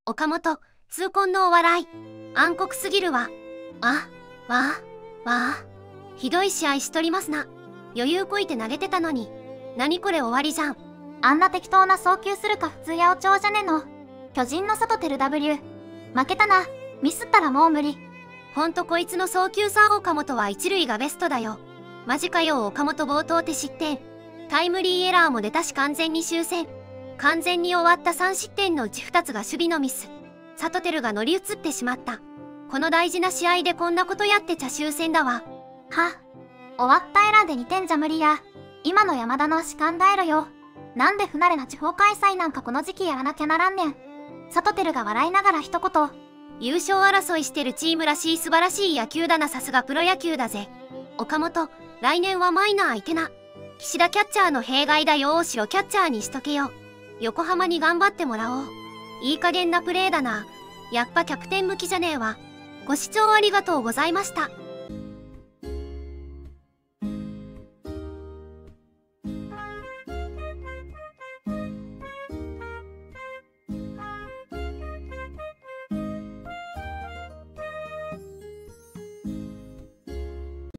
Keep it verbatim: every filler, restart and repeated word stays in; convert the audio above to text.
岡本、痛恨のお笑い。暗黒すぎるわ。あ、わあ、わあ。ひどい試合しとりますな。余裕こいて投げてたのに。何これ終わりじゃん。 あんな適当な送球するか普通八百長じゃねの。巨人の外テル W。負けたな。ミスったらもう無理。 ほんとこいつの送球さ、岡本は一塁がベストだよ。マジかよ。岡本冒頭手失点。タイムリーエラーも出たし完全に修正。完全に終わったさん失点のうちふたつが守備のミス。サトテルが乗り移ってしまった。この大事な試合でこんなことやってちゃ終戦だわ。 は、終わったエラーでにてんじゃ無理や。今の山田の士官だえろよ。なんで不慣れな地方開催なんかこの時期やらなきゃならんねん。サトテルが笑いながら一言。 優勝争いしてるチームらしい素晴らしい野球だな。さすがプロ野球だぜ。岡本、来年はマイナー相手な。岸田キャッチャーの弊害だよ。大城キャッチャーにしとけよ。横浜に頑張ってもらおう。いい加減なプレーだな。やっぱキャプテン向きじゃねえわ。ご視聴ありがとうございました。